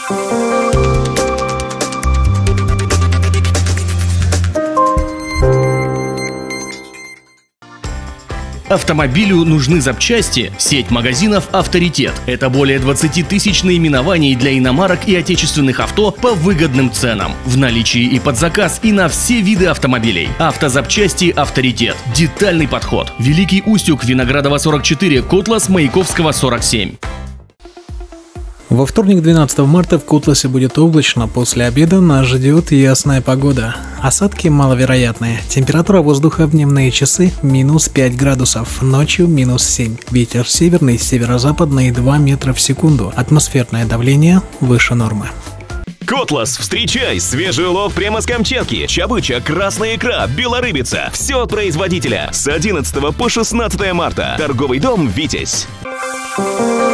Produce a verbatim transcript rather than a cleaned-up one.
Автомобилю нужны запчасти? Сеть магазинов «Авторитет». Это более двадцати тысяч наименований для иномарок и отечественных авто по выгодным ценам. В наличии и под заказ, и на все виды автомобилей. Автозапчасти «Авторитет». Детальный подход. Великий Устюг, Виноградова сорок четыре, Котлас, Маяковского сорок семь. Во вторник, двенадцатого марта, в Котласе будет облачно, после обеда нас ждет ясная погода. Осадки маловероятные. Температура воздуха в дневные часы минус пять градусов, ночью минус семь. Ветер северный, северо-западный два метра в секунду. Атмосферное давление выше нормы. Котлас, встречай! Свежий улов прямо с Камчатки. Чабыча, красная икра, белорыбица. Все от производителя. С одиннадцатого по шестнадцатое марта. Торговый дом «Витязь».